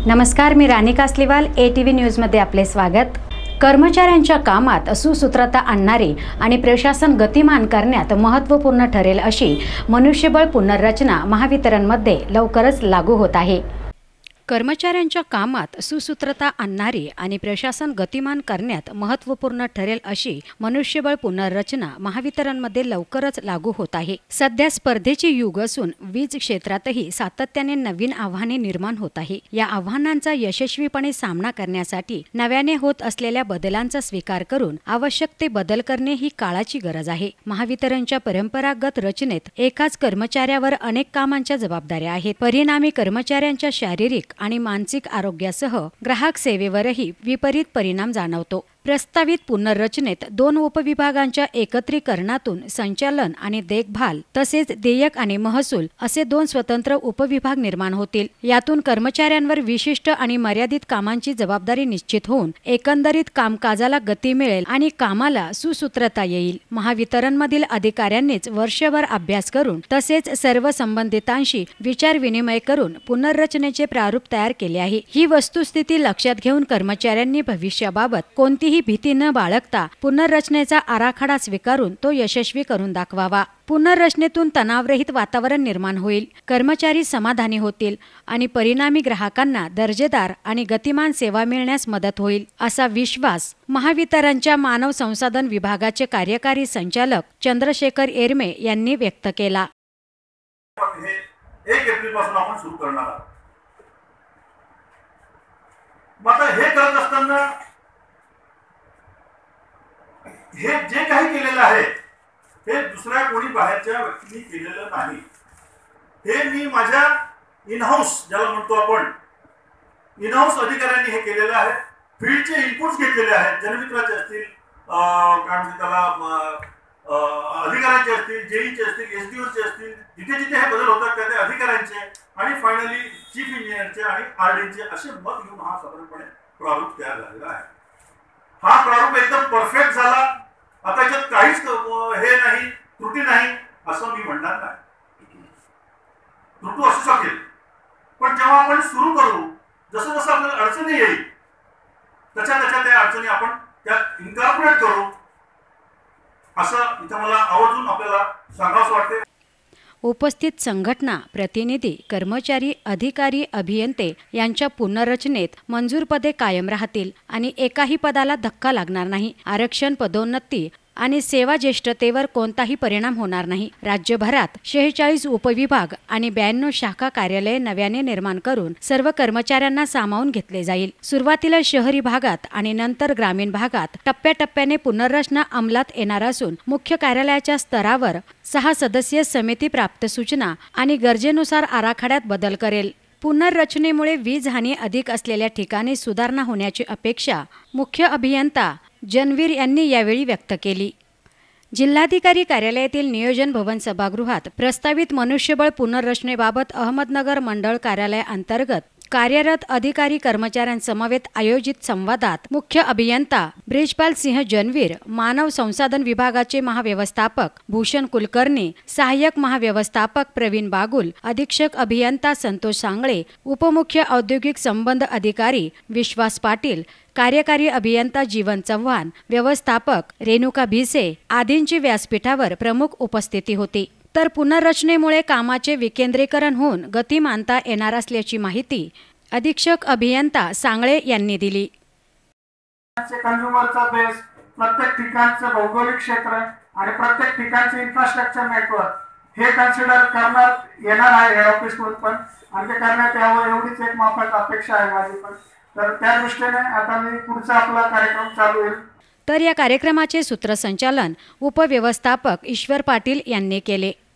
नमस्कार, मी राणी कासलीवाल, ATV न्यूजमध्ये आपले स्वागत। कर्मचाऱ्यांच्या कामात सुसूत्रता आणणारी आणि प्रशासन गतिमान करण्यात महत्त्वपूर्ण ठरेल अशी मनुष्यबळ पुनर्रचना महावितरणमध्ये लवकरच लागू होत आहे। कर्मचाऱ्यांच्या कामात सुसूत्रता आणणारी आणि प्रशासन गतिमान करण्यात महत्त्वपूर्ण ठरेल अशी मनुष्यबळ पुनर्रचना महावितरणमध्ये लवकरच लागू होत आहे। सध्या स्पर्धेचे युग असून वीज क्षेत्रातही सातत्याने नवीन आव्हाने निर्माण होत आहे। या आव्हानांचा यशस्वीपणे सामना करण्यासाठी नव्याने होत असलेल्या बदलांचा स्वीकार करून आवश्यक ते बदल करणे ही काळाची गरज आहे। महावितरणच्या परंपरागत रचनेत एकाच कर्मचाऱ्यावर अनेक कामांच्या जबाबदाऱ्या आहेत। परिणामी कर्मचाऱ्यांच्या शारीरिक आणि मानसिक आरोग्यासह ग्राहक सेवेवरही विपरीत परिणाम जाणवतो। प्रस्तावित पुनर्रचनेत 2 उपविभागांच्या एकत्रीकरणातून संचालन आणि देखभाल तसेच देयक आणि महसूल असे 2 स्वतंत्र उपविभाग निर्माण होतील। यातून कर्मचाऱ्यांवर विशिष्ट आणि मर्यादित कामांची जबाबदारी निश्चित होऊन एकंदरीत कामकाजाला गती मिळेल आणि कामाला सुसूत्रता येईल। महावितरणमधील अधिकाऱ्यांनीच वर्षभर अभ्यास करून तसेच सर्व संबंधितांशी विचार विनिमय करून पुनर्रचनेचे प्रारूप तयार केले आहे। ही वस्तुस्थिती लक्षात घेऊन कर्मचाऱ्यांनी भविष्याबाबत कोणतीही भीती न बाळगता पुनर्रचनेचा आराखडा स्वीकारून तो यशस्वी करून दाखवावा। पुनर्रचनेतून तणावरहित वातावरण निर्माण होईल, कर्मचारी समाधानी होतील आणि परिणामी ग्राहकांना दर्जेदार आणि गतिमान सेवा मिळण्यास मदत होईल असा विश्वास महावितरणच्या मानव संसाधन विभागाचे कार्यकारी संचालक चंद्रशेखर एरमे यांनी व्यक्त केला। 1 एप्रिल पासून आपण सुरू करणार आहोत। आता हे करत असताना हे जे काही केलेलं आहे हे दुसऱ्या कोणी बाहेरच्या व्यक्तीने केलेलं नाही। हे मी माझ्या इन-हाऊस ज्याला म्हणतो आपण इन-हाऊस अधिकाऱ्यांनी हे केलेलं आहे। फील्डचे इनपुट्स घेतलेले आहेत, जनमित्राचे असतील, काय म्हणतात त्याला अधिकाऱ्यांचे असतील, जेईचे असतील, SDOचे असतील, जिथे जिथे हे बदल होतात त्या अधिकाऱ्यांचे आणि फायनली चीफ इंजिनियरचे आणि RDचे असे मत घेऊन हा साधारणपणे प्रारूप तयार झालेला आहे। हा प्रारूप एकदम परफेक्ट झाला, आता याच्यात काहीच हे नाही, त्रुटी नाही असं मी म्हणणार नाही। त्रुटी असू शकेल, पण जेव्हा आपण सुरू करू जसं जसं आपल्याला अडचणी येईल त्याच्या त्या अडचणी आपण त्यात इन्कॉर्पोरेट करू असं इथं मला आवर्जून आपल्याला सांगावंसं वाटते। उपस्थित संघटना प्रतिनिधी, कर्मचारी, अधिकारी, अभियंते यांच्या पुनर्रचनेत मंजूर पदे कायम राहतील आणि एकाही पदाला धक्का लागणार नाही। आरक्षण, पदोन्नती आणि सेवा ज्येष्ठतेवर कोणताही परिणाम होणार नाही। राज्यभरात 46 उपविभाग आणि 92 शाखा कार्यालये नव्याने निर्माण करून सर्व कर्मचाऱ्यांना सामावून घेतले जाईल। सुरुवातीला शहरी भागात आणि नंतर ग्रामीण भागात टप्प्याटप्प्याने पुनर्रचना अंमलात येणार असून मुख्य कार्यालयाच्या स्तरावर 6 सदस्यीय समिती प्राप्त सूचना आणि गरजेनुसार आराखड्यात बदल करेल। पुनर्रचनेमुळे वीज हानी अधिक असलेल्या ठिकाणी सुधारणा होण्याची अपेक्षा मुख्य अभियंता जनवीर यांनी यावेळी व्यक्त केली। जिल्हाधिकारी कार्यालयातील नियोजन भवन सभागृहात प्रस्तावित मनुष्यबळ पुनर्रचनेबाबत अहमदनगर मंडळ कार्यालयाअंतर्गत कार्यरत अधिकारी कर्मचाऱ्यांसमवेत आयोजित संवादात मुख्य अभियंता ब्रिजपाल सिंह जनवीर, मानव संसाधन विभागाचे महाव्यवस्थापक भूषण कुलकर्णी, सहाय्यक महाव्यवस्थापक प्रवीण बागुल, अधीक्षक अभियंता संतोष सांगळे, उपमुख्य औद्योगिक संबंध अधिकारी विश्वास पाटील, कार्यकारी अभियंता जीवन चव्हाण, व्यवस्थापक रेणुका भिसे आदींची व्यासपीठावर प्रमुख उपस्थिती होती। तर पुनर्रचनेमुळे कामाचे विकेंद्रीकरण होऊन गतिमानता येणार असल्याची माहिती अधीक्षक अभियंता सांगळे यांनी दिली। कंझ्युमरचा बेस, प्रत्येक ठिकाणचं भौगोलिक क्षेत्र आणि प्रत्येक ठिकाणचे इन्फ्रास्ट्रक्चर नेटवर्क हे कन्सिडर करण्यात येणार आहे हेड ऑफिसकडून पण, आणि ते करण्यात यावं एवढीच एक माफक अपेक्षा आहे माझी पण। तर त्या दृष्टीने आता मी पुढचा आपला कार्यक्रम चालू होईल। तर या कार्यक्रमाचे सूत्रसंचालन उपव्यवस्थापक ईश्वर पाटील यांनी केले।